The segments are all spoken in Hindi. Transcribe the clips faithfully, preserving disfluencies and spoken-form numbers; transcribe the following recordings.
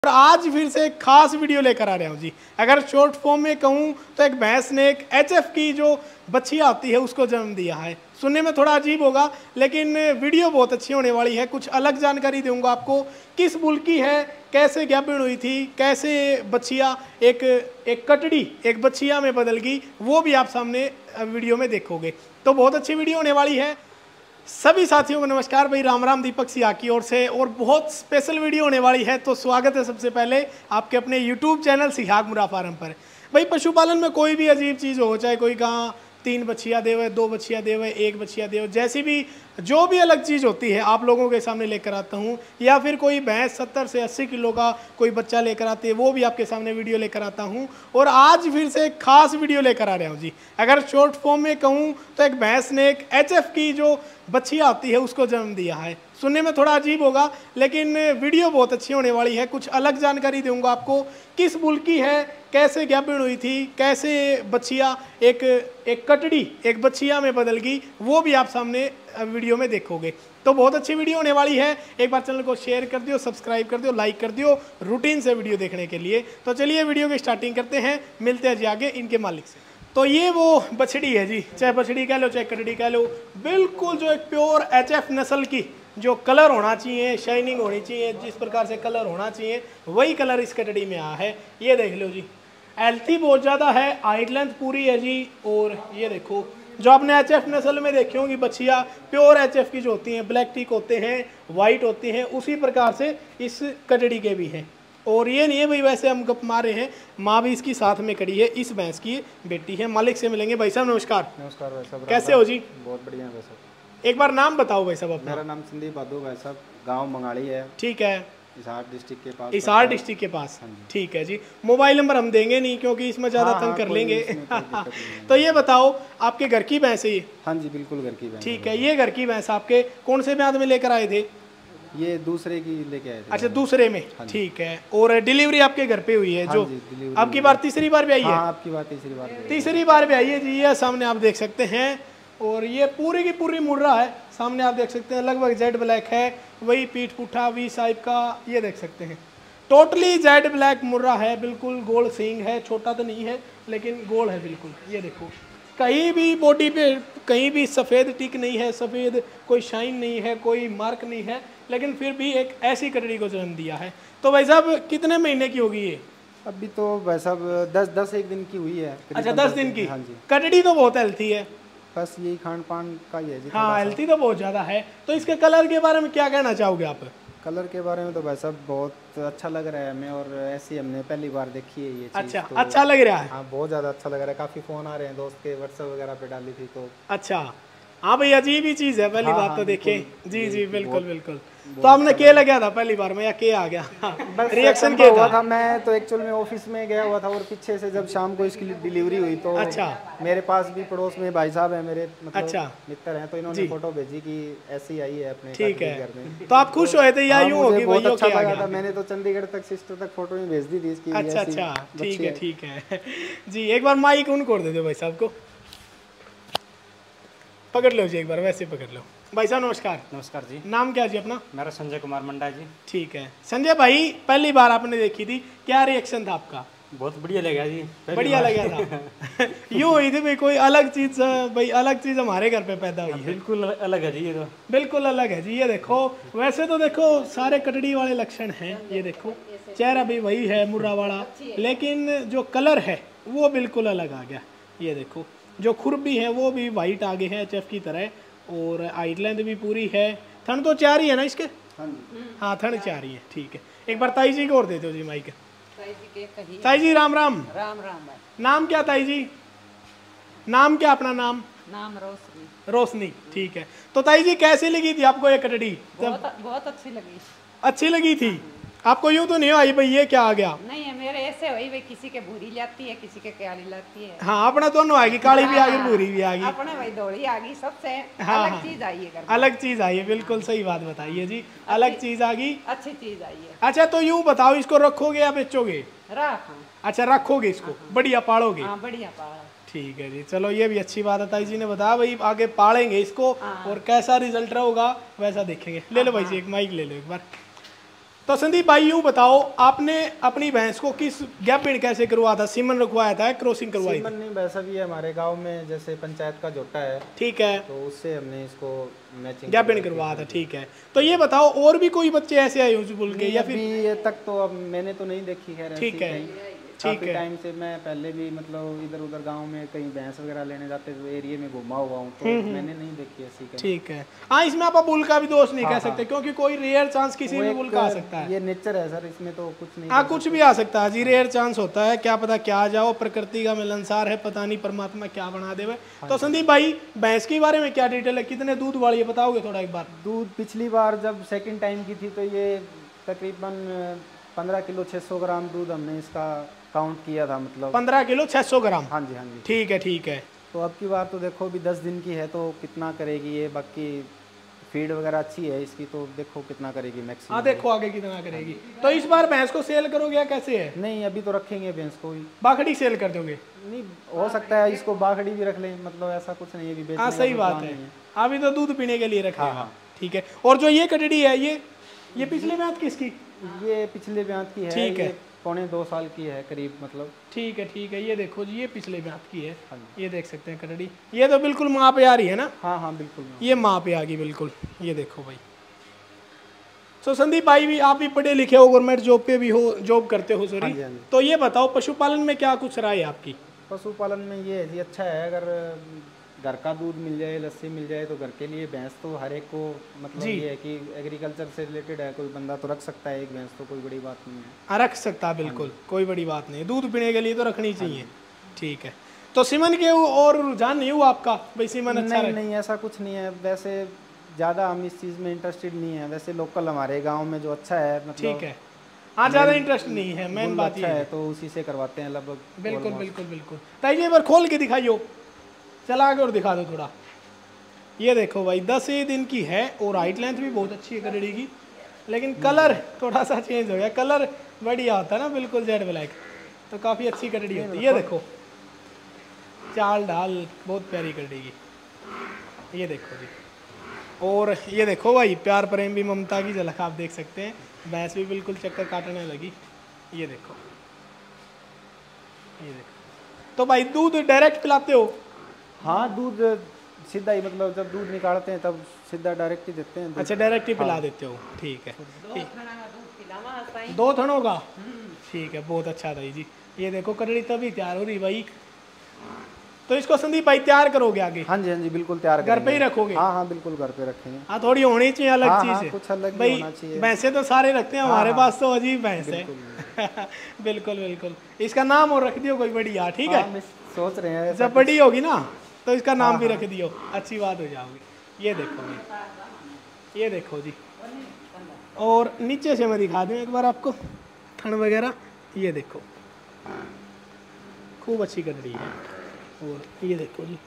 और आज फिर से एक खास वीडियो लेकर आ रहा हूँ जी। अगर शॉर्ट फॉर्म में कहूँ तो एक भैंस ने एक एचएफ की जो बच्ची आती है उसको जन्म दिया है। सुनने में थोड़ा अजीब होगा लेकिन वीडियो बहुत अच्छी होने वाली है। कुछ अलग जानकारी दूंगा आपको, किस बुल की है, कैसे ज्ञापन हुई थी, कैसे बच्चिया एक एक कटड़ी एक बच्चिया में बदल गई, वो भी आप सामने वीडियो में देखोगे। तो बहुत अच्छी वीडियो होने वाली है। सभी साथियों को नमस्कार भाई, राम राम दीपक सिया की ओर से। और बहुत स्पेशल वीडियो होने वाली है, तो स्वागत है सबसे पहले आपके अपने YouTube channel Sihag Murrah farm पर। भाई पशुपालन में कोई भी अजीब चीज़ हो, चाहे कोई कहाँ तीन बच्चियाँ दे हुए, दो बच्चियाँ दे हुए, एक बच्चियाँ दे हुए, जैसी भी जो भी अलग चीज़ होती है आप लोगों के सामने लेकर आता हूँ। या फिर कोई भैंस सत्तर से अस्सी किलो का कोई बच्चा लेकर आती है, वो भी आपके सामने वीडियो लेकर आता हूँ। और आज फिर से एक खास वीडियो लेकर आ रहा हूँ जी। अगर शॉर्ट फॉर्म में कहूँ तो एक भैंस ने एक एचएफ की जो बच्ची आती है उसको जन्म दिया है। सुनने में थोड़ा अजीब होगा लेकिन वीडियो बहुत अच्छी होने वाली है। कुछ अलग जानकारी दूंगा आपको, किस बुल की है, कैसे ज्ञापन हुई थी, कैसे बच्चिया एक एक कटड़ी एक बच्चिया में बदल गई, वो भी आप सामने वीडियो में देखोगे। तो बहुत अच्छी वीडियो होने वाली है। एक बार चैनल को शेयर कर दियो, सब्सक्राइब कर दियो, लाइक कर दियो रूटीन से वीडियो देखने के लिए। तो चलिए वीडियो की स्टार्टिंग करते हैं, मिलते हैं जी आगे इनके मालिक से। तो ये वो बछड़ी है जी, चाहे बछड़ी कह लो चाहे कटड़ी कह लो, बिल्कुल जो एक प्योर एचएफ नस्ल की जो कलर होना चाहिए, शाइनिंग होनी चाहिए, जिस प्रकार से कलर होना चाहिए वही कलर इस कटड़ी में आया है। ये देख लो जी, एल्थी बहुत ज़्यादा है, हाइट लेंथ पूरी है जी। और ये देखो जो आपने एचएफ नस्ल में देखी होंगी बच्चियाँ, प्योर एचएफ की जो होती हैं, ब्लैक टिक होते हैं, वाइट होती हैं, उसी प्रकार से इस कटड़ी के भी हैं। और ये नहीं है भाई वैसे हम गप मारे हैं, माँ भी इसकी साथ में खड़ी है, इस भैंस की बेटी है। मालिक से मिलेंगे। भाई साहब नमस्कार। नमस्कार भाई साहब, कैसे हो जी? बहुत बढ़िया है भाई साहब। एक बार नाम बताओ भाई साहब अपना। मेरा नाम संदीप बादू भाई साहब, गांव मंगाड़ी है। ठीक है, हिसार डिस्ट्रिक्ट के पास। हिसार डिस्ट्रिक्ट के पास। ठीक है जी। मोबाइल नंबर हम देंगे नहीं क्योंकि इसमें ज़्यादा हाँ, तंग हाँ, कर लेंगे। तो ये बताओ आपके घर की भैंस है ये? हाँ जी बिल्कुल घर की भैंस। ठीक है, ये घर की भैंस आपके कौन से ब्याह में लेकर आए थे? ये दूसरे की लेके आए थे। अच्छा दूसरे में। ठीक है। और डिलीवरी आपके घर पे हुई है जो आपकी बार तीसरी बार भी आई है? आपकी बार तीसरी बार तीसरी बार भी आई है जी। ये सामने आप देख सकते हैं। और ये पूरी की पूरी मुर्रा है, सामने आप देख सकते हैं। लगभग जेड ब्लैक है, वही पीठ पुठा वी साइब का, ये देख सकते हैं। टोटली जेड ब्लैक मुर्रा है, बिल्कुल गोल सींग है, छोटा तो नहीं है लेकिन गोल है बिल्कुल। ये देखो कहीं भी बॉडी पे कहीं भी सफ़ेद टिक नहीं है, सफ़ेद कोई शाइन नहीं है, कोई मार्क नहीं है, लेकिन फिर भी एक ऐसी कटड़ी को जन्म दिया है। तो भाई साहब कितने महीने की होगी ये? अभी तो भाई साहब दस दस एक दिन की हुई है। अच्छा दस दिन की। हाँ जी। कटड़ी तो बहुत हेल्थी है, बस यही खान पान का ही है जी। हाँ हेल्थी तो बहुत ज़्यादा है। तो इसके कलर के बारे में क्या कहना चाहोगे आप? कलर के बारे में तो भाई साहब बहुत अच्छा लग रहा है हमें, और ऐसी हमने पहली बार देखी है ये चीज़। अच्छा तो अच्छा लग रहा है? हाँ बहुत ज़्यादा अच्छा लग रहा है। काफ़ी फ़ोन आ रहे हैं दोस्त के, व्हाट्सएप वगैरह पे डाली थी तो। अच्छा हाँ भाई अजीब ही चीज़ है पहली हाँ, बात हाँ, तो देखे जी जी बिल्कुल बहुत, बिल्कुल। तो आपने के लगा था पहली बार में या के आ गया? रिएक्शन क्या हुआ था? था? मैं तो एक्चुअल में ऑफिस में गया हुआ था और पीछे से जब शाम को इसकी डिलीवरी हुई तो अच्छा मेरे पास भी पड़ोस में भाई साहब है मेरे, मतलब अच्छा मित्र हैं, तो इन्होंने फोटो भेजी कि ऐसी आई है अपने ठीक है घर में। तो आप खुश हुए थे या यूं होगी बहुत भाई अच्छा के आ लगा गया? था। मैंने तो चंडीगढ़ तक सिस्टर तक फोटो ही भेज दी थी इसकी। अच्छा अच्छा ठीक है ठीक है जी। एक बार माइक उनको दे दो भाई साहब को, पकड़ लो जी एक बार, वैसे पकड़ लो। भाई साहब नमस्कार। नमस्कार जी। नाम क्या जी अपना? मेरा संजय कुमार मंडा जी। ठीक है संजय भाई, पहली बार आपने देखी थी, क्या रिएक्शन था आपका? बहुत बढ़िया लगा जी। बढ़िया लगा था यूँ हुई थी भाई कोई अलग चीज़, भाई अलग चीज़ हमारे घर पे पैदा हुई है। बिल्कुल अलग है जी ये तो। बिल्कुल अलग है जी। ये देखो वैसे तो देखो सारे कटड़ी वाले लक्षण हैं, ये देखो चेहरा भी वही है मुर्रा वाला, लेकिन जो कलर है वो बिल्कुल अलग आ गया। ये देखो जो खुरबी है वो भी वाइट आगे है एचएफ की तरह, और हाइट लेंथ भी पूरी है। थन तो चार ही है ना इसके? हाँ थन चार ही है। ठीक है एक बार ताई जी को और दे दो जी माइक। ताई जी राम राम। राम राम भाई। नाम क्या ताई जी? नाम क्या अपना नाम? नाम रोशनी। रोशनी। ठीक है। तो ताई जी कैसी लगी थी आपको ये कटड़ी? बहुत बहुत अच्छी लगी। अच्छी लगी थी आपको? यूं तो नहीं आई भाई ये क्या आ गया? नहीं है मेरे ऐसे हुई भाई, किसी के भूरी लाती है, किसी के काली लाती है। हाँ अपना दोनों आएगी, काली भी आ गई भूरी भी आ गई। अपने भाई दौड़ी आ गई, सबसे हाँ, अलग हाँ, चीज आई है। अलग चीज आई है, बिल्कुल सही बात बताइए जी, अलग चीज आ गई, अच्छी चीज आई है। अच्छा तो यूं बताओ इसको रखोगे या बेचोगे? रख। अच्छा रखोगे इसको, बढ़िया पालोगे? हाँ बढ़िया पाला। ठीक है जी, चलो ये भी अच्छी बात है। ताई जी ने बताया भाई आगे पालेंगे इसको और कैसा रिजल्ट होगा वैसा देखेंगे। ले लो भाई जी एक माइक ले लो एक बार। तो संदीप भाई यूँ बताओ, आपने अपनी भैंस को किस गैप बीड कैसे करवाया था? सीमन रखवाया था, क्रॉसिंग करवाई थी? सीमन नहीं, वैसा भी है हमारे गांव में, जैसे पंचायत का जोटा है, ठीक है, तो उससे हमने इसको मैचिंग गैप बीड करवाया था, ठीक है। तो ये बताओ और भी कोई बच्चे ऐसे आए यूजफुल के या फिर? अभी ये तक तो अब मैंने तो नहीं देखी है। ठीक है, ठीक है। टाइम से मैं पहले भी मतलब इधर उधर गांव में कहीं भैंस वगैरह लेने जाते तो एरिया में घुमा हुआ हूँ, तो मैंने नहीं देखी ऐसी कहीं। ठीक है। हाँ, इसमें आप बुल का भी दोष नहीं कह सकते, क्योंकि कोई रेयर चांस किसी भी बुल का आ सकता है। ये नेचर है सर, इसमें तो कुछ नहीं। हाँ, कुछ भी आ सकता है जी, रेयर चांस होता है, क्या पता क्या आ जाओ, प्रकृति का मिलनसार है, पता नहीं परमात्मा क्या बना देवे। तो संदीप भाई, भैंस के बारे में क्या डिटेल है, कितने दूध वाली है बताओगे थोड़ा एक बार? दूध पिछली बार जब सेकंड टाइम की थी तो ये तकरीबन पंद्रह किलो छः सौ ग्राम दूध हमने इसका काउंट किया था, मतलब पंद्रह किलो छह सौ ग्राम। हाँ जी हाँ जी। ठीक है, ठीक है। तो अब की बार तो देखो अभी दस दिन की है तो कितना करेगी ये, बाकी फीड वगैरह अच्छी है इसकी, तो देखो कितना करेगी मैक्सिमम। हाँ, देखो आगे कितना करेगी। तो इस बार भैंस को सेल करोगे या कैसे है? नहीं, अभी तो रखेंगे भैंस को ही। बाखड़ी सेल कर दोगे? नहीं, हो सकता है इसको बाखड़ी भी रख लें, मतलब ऐसा कुछ नहीं है अभी बेचने हाँ, का सही कोई बात प्लान है, नहीं है। अभी तो दूध पीने के लिए रखेगा। हाँ। ठीक है। और जो ये कटड़ी है, ये ये पिछले ब्यात किसकी? ये पिछले ब्यात की है। ठीक है। ये पौने दो साल की है करीब, मतलब। ठीक है, ठीक है। ये देखो जी, ये पिछले ब्यात की है, ये देख सकते हैं कटड़ी। ये तो बिल्कुल माँ पे आ रही है ना? हाँ हाँ बिल्कुल, ये माँ पे आ गई बिल्कुल, ये देखो भाई। सो संदीप भाई भी, आप भी पढ़े लिखे हो, गवर्नमेंट जॉब पे भी हो, जॉब करते हो, सॉरी। तो ये बताओ, पशुपालन में क्या कुछ राय है आपकी? पशुपालन में ये है जी, अच्छा है, अगर घर का दूध मिल जाए, लस्सी मिल जाए तो घर के लिए भैंस तो हर एक को, मतलब ये है कि एग्रीकल्चर से रिलेटेड है, कोई बंदा तो रख सकता है एक भैंस, तो कोई बड़ी बात नहीं है। हाँ, रख सकता है बिल्कुल, कोई बड़ी बात नहीं, दूध पीने के लिए तो रखनी चाहिए। ठीक है। तो सीमन के और रुझान नहीं हुआ आपका भाई, सीमन अच्छा नहीं नहीं, ऐसा कुछ नहीं है, वैसे ज़्यादा हम इस चीज़ में इंटरेस्टेड नहीं है, वैसे लोकल हमारे गाँव में जो अच्छा है, मतलब ठीक है। हाँ, ज़्यादा इंटरेस्ट नहीं है, मेन बात ये है, तो उसी से करवाते हैं लगभग। बिल्कुल बिल्कुल बिल्कुल। ताई, एक बार खोल के दिखाइयो, चला आगे और दिखा दो थोड़ा। ये देखो भाई, दस ही दिन की है और हाइट लेंथ भी बहुत अच्छी है कटड़ी की, लेकिन कलर थोड़ा सा चेंज हो गया, कलर बढ़िया होता है ना, बिल्कुल जेड ब्लैक, तो काफ़ी अच्छी कटड़ी होती है। ये देखो चाल ढाल बहुत प्यारी कटड़ी की, ये देखो जी। और ये देखो भाई, प्यार प्रेम भी, ममता की झलक आप देख सकते हैं। भैंस भी बिल्कुल चक्कर काटने लगी, ये देखो, ये देखो। तो भाई दूध डायरेक्ट पिलाते हो? हाँ, दूध सीधा ही, मतलब जब दूध निकालते हैं तब सीधा डायरेक्ट ही देते हैं। अच्छा, डायरेक्ट ही पिला देते हो, ठीक है। दो थनों का, ठीक है, बहुत अच्छा था जी। ये देखो कटड़ी तभी तैयार हो रही भाई। तो इसको संदीप भाई तैयार करोगे आगे? हाँ जी हाँ जी, बिल्कुल तैयार घर पे ही रखोगे? हाँ हाँ बिल्कुल, घर पे रखेंगे। हाँ, थोड़ी होनी चाहिए अलग हाँ, चीज़ हाँ, है, कुछ अलग भाई होना चाहिए। भैंसे तो सारे रखते हैं, हमारे हाँ, पास तो अजीब भैंस है। बिल्कुल बिल्कुल। इसका नाम और रख दियो कोई बढ़िया, ठीक है? हाँ, सोच रहे हैं जब बड़ी होगी ना तो इसका नाम भी रख दियो, अच्छी बात हो जाओगी। ये देखो जी, ये देखो जी। और नीचे से मैं दिखा दूँ एक बार आपको, थन वगैरह, ये देखो खूब अच्छी कटड़ी है। और ये देखो जी,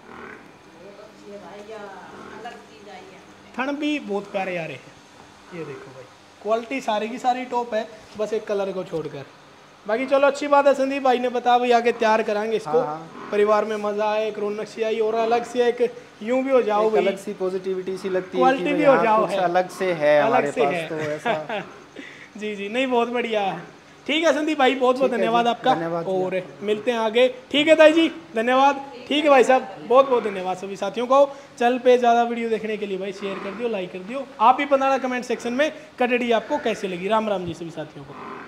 थन भी बहुत प्यारे आ रहे हैं। ये देखो भाई, क्वालिटी सारी की सारी टॉप है, बस एक कलर को छोड़कर। बाकी चलो अच्छी बात है, संदीप भाई ने बताया भाई, आगे तैयार कराएंगे इसको। हाँ, हाँ। परिवार में मजा आए, एक रौनक सी आई, और अलग से एक यूं भी हो जाओ भाई, अलग सी पॉजिटिविटी सी लगती है, क्वालिटी भी हो जाओ, है अलग से है हमारे पास, है। तो ऐसा जी जी, नहीं बहुत बढ़िया है। ठीक है संदीप भाई, बहुत बहुत धन्यवाद आपका, और मिलते हैं आगे। ठीक है ताई जी, धन्यवाद। ठीक है भाई साहब, बहुत बहुत धन्यवाद सभी साथियों को। चैनल पे ज़्यादा वीडियो देखने के लिए भाई शेयर कर दियो, लाइक कर दियो। आप भी बताना कमेंट सेक्शन में कटड़ी आपको कैसे लगी। राम राम जी सभी साथियों को।